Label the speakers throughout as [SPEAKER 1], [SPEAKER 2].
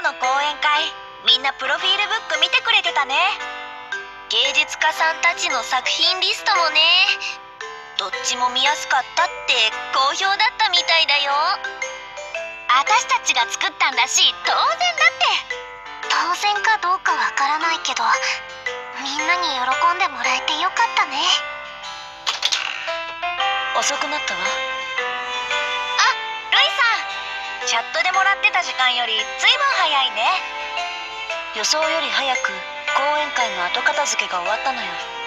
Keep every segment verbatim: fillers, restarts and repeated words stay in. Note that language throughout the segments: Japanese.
[SPEAKER 1] 日の講演会、みんなプロフィールブック見てくれてたね。芸術家さんたちの作品リストもね、どっちも見やすかったって好評だったみたいだよ。私たちが作ったんだし当然だって。当然かどうかわからないけど、みんなに喜んでもらえてよかったね。
[SPEAKER 2] 遅くなったわ。
[SPEAKER 1] あ、ルイさん、チャットでもらってた時間よりずいぶん早いね。
[SPEAKER 2] 予想より早く講演会の後片付けが終わったのよ。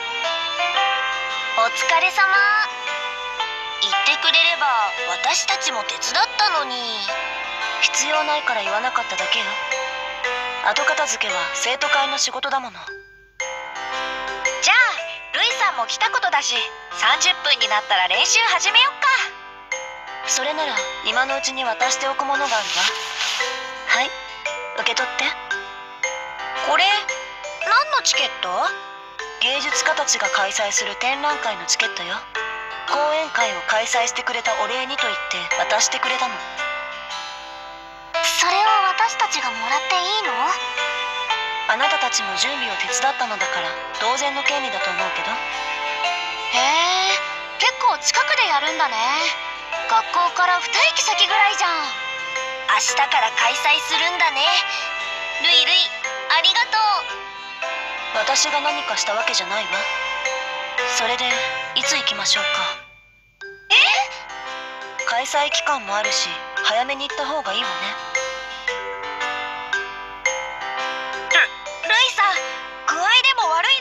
[SPEAKER 1] お疲れ様。言ってくれれば私たちも手伝ったのに。
[SPEAKER 2] 必要ないから言わなかっただけよ。後片付けは生徒会の仕事だもの。
[SPEAKER 1] じゃあルイさんも来たことだし、さんじゅっぷんになったら練習始めよっか。
[SPEAKER 2] それなら今のうちに渡しておくものがあるわ。はい、受け取って。
[SPEAKER 1] これ何のチケット？
[SPEAKER 2] 芸術家たちが開催する展覧会のチケットよ。講演会を開催してくれたお礼にと言って渡してくれたの。
[SPEAKER 1] それを私たちがもらっていいの？
[SPEAKER 2] あなたたちも準備を手伝ったのだから当然の権利だと思うけど。
[SPEAKER 1] へえ、結構近くでやるんだね。学校からに駅先ぐらいじゃん。明日から開催するんだね。ルイルイ、ありがとう。
[SPEAKER 2] 私が何かしたわけじゃないわ。それでいつ行きましょうか？
[SPEAKER 1] え？
[SPEAKER 2] 開催期間もあるし早めに行った方がいいわね。
[SPEAKER 1] ル、ルイさん、具合でも悪い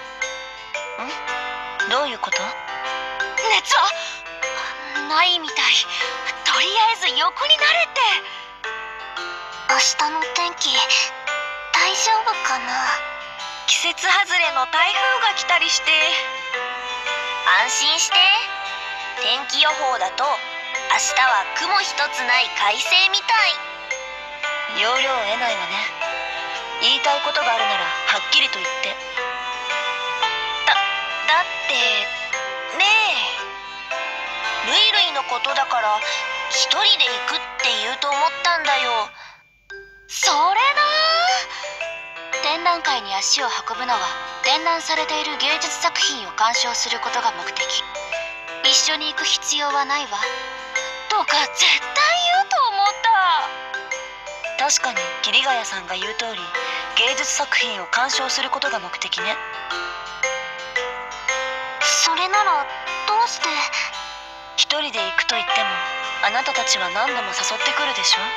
[SPEAKER 1] の？
[SPEAKER 2] ん？どういうこと？
[SPEAKER 1] 熱はないみたい。とりあえず横になれって。明日の天気大丈夫かな？季節外れの台風が来たりして。安心して。天気予報だと明日は雲一つない快晴みたい。
[SPEAKER 2] 要領を得ないわね。言いたいことがあるならはっきりと言って。
[SPEAKER 1] だ、だってねえ、ルイルイのことだから一人で行くって言うと思ったんだよ。それな。展覧会に足を運ぶのは展覧されている芸術作品を鑑賞することが目的。一緒に行く必要はないわ。とか絶対言うと思った。
[SPEAKER 2] 確かに桐ヶ谷さんが言う通り芸術作品を鑑賞することが目的ね。
[SPEAKER 1] それならどうして？
[SPEAKER 2] 一人で行くと言ってもあなたたちは何度も誘ってくるでしょ。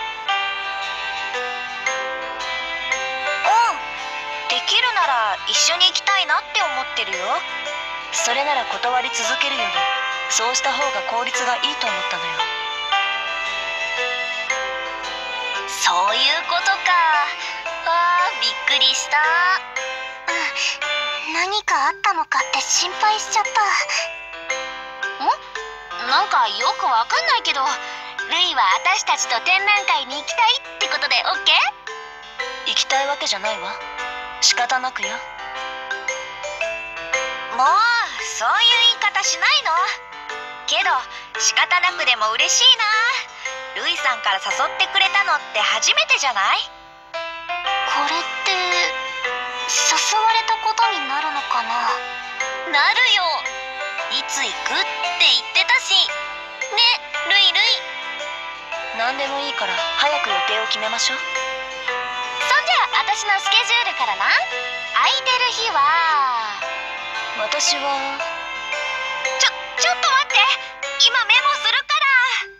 [SPEAKER 1] うん、できるなら一緒に行きたいなって思ってるよ。
[SPEAKER 2] それなら断り続けるよりそうした方が効率がいいと思ったのよ。
[SPEAKER 1] そういうことか。わあ、びっくりした。うん、何かあったのかって心配しちゃった。ん？なんかよくわかんないけど、ルイは私たちと展覧会に行きたいってことでオッケー？
[SPEAKER 2] 行きたいわけじゃないわ。仕方なくよ。
[SPEAKER 1] もうそういう言い方しないの。けど仕方なくでも嬉しいな。ルイさんから誘ってくれたのって初めてじゃない？これって誘われたことになるのかな？なるよ。いつ行くって言ってたしね。ルイルイ。
[SPEAKER 2] 何でもいいから早く予定を決めましょう。
[SPEAKER 1] そんじゃ私のスケジュールからな。空いてる日は
[SPEAKER 2] 私は
[SPEAKER 1] ちょちょっと待って、今メモするから。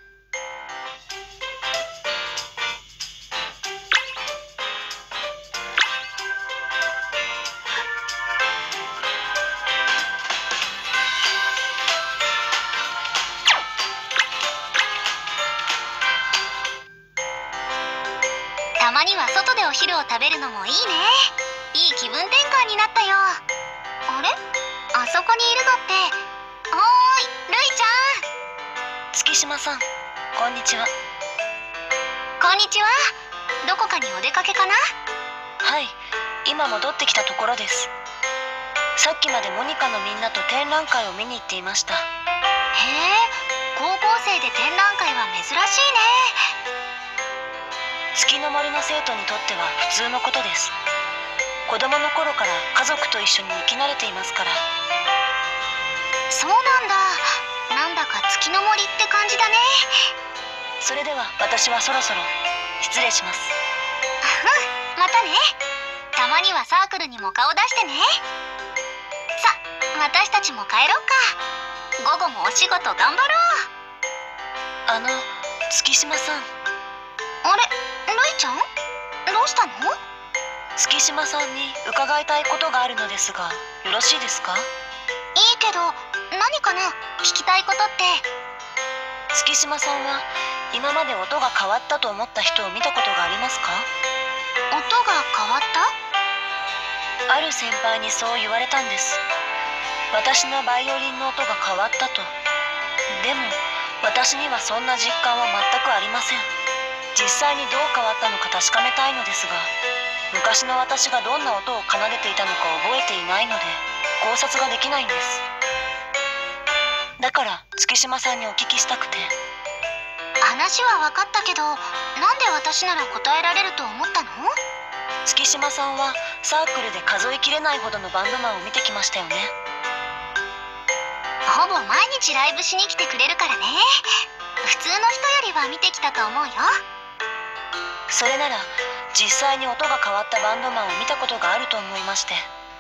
[SPEAKER 1] たまには外でお昼を食べるのもいいね。いい気分転換になったよ。あれ？あそこにいるのって。おーい、ルイちゃん。
[SPEAKER 2] 月島さん、こんにちは。
[SPEAKER 1] こんにちは。どこかにお出かけかな？
[SPEAKER 2] はい、今戻ってきたところです。さっきまでモニカのみんなと展覧会を見に行っていました。
[SPEAKER 1] へえ、高校生で展覧会は珍しいね。
[SPEAKER 2] 月の森の生徒にとっては普通のことです。子供の頃から家族と一緒に生き慣れていますから。
[SPEAKER 1] そうなんだ。なんだか月の森って感じだね。
[SPEAKER 2] それでは私はそろそろ失礼します。
[SPEAKER 1] うん、またね。たまにはサークルにも顔出してね。さ、私たちも帰ろうか。午後もお仕事頑張ろう。
[SPEAKER 2] あの、月島さん。
[SPEAKER 1] あれ、ルイちゃん？どうしたの？
[SPEAKER 2] 月島さんに伺いたいことがあるのですが、よろしいですか？
[SPEAKER 1] いいけど、何かな？聞きたいことって。
[SPEAKER 2] 月島さんは今まで音が変わったと思った人を見たことがありますか？
[SPEAKER 1] 音が変わった？
[SPEAKER 2] ある先輩にそう言われたんです。私のバイオリンの音が変わったと。でも私にはそんな実感は全くありません。実際にどう変わったのか確かめたいのですが、昔の私がどんな音を奏でていたのか覚えていないので考察ができないんです。だから月島さんにお聞きしたくて。
[SPEAKER 1] 話は分かったけど、なんで私なら答えられると思ったの？
[SPEAKER 2] 月島さんはサークルで数えきれないほどのバンドマンを見てきましたよね。
[SPEAKER 1] ほぼ毎日ライブしに来てくれるからね。普通の人よりは見てきたと思うよ。
[SPEAKER 2] それなら実際に音が変わったバンドマンを見たことがあると思いまして。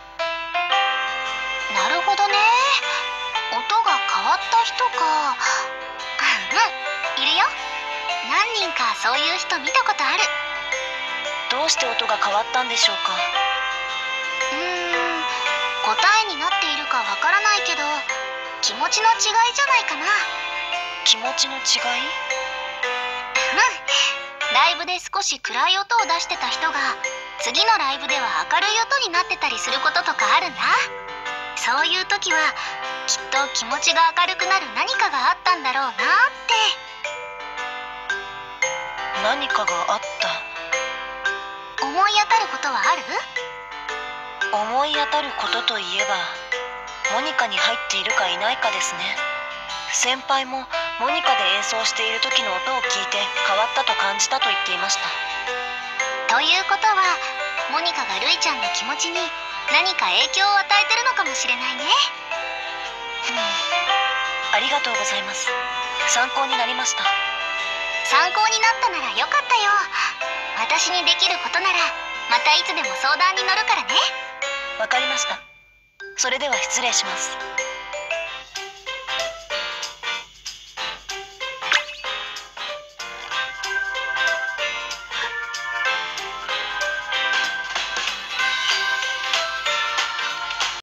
[SPEAKER 1] なるほどね。音が変わった人か。うん、いるよ。何人かそういう人見たことある。
[SPEAKER 2] どうして音が変わったんでしょうか？
[SPEAKER 1] うーん、答えになっているかわからないけど、気持ちの違いじゃないかな。
[SPEAKER 2] 気持ちの違い？
[SPEAKER 1] うん、ライブで少し暗い音を出してた人が次のライブでは明るい音になってたりすることとかあるんだ。そういう時はきっと気持ちが明るくなる何かがあったんだろうなって。
[SPEAKER 2] 何かがあった？
[SPEAKER 1] 思い当たることはある？
[SPEAKER 2] 思い当たることといえば、モニカに入っているかいないかですね。先輩もモニカで演奏している時の音を聞いて変わったと感じたと言っていました。
[SPEAKER 1] ということは、モニカがルイちゃんの気持ちに何か影響を与えてるのかもしれないね。
[SPEAKER 2] ふん、ありがとうございます。参考になりました。
[SPEAKER 1] 参考になったならよかったよ。私にできることならまたいつでも相談に乗るからね。
[SPEAKER 2] わかりました。それでは失礼します。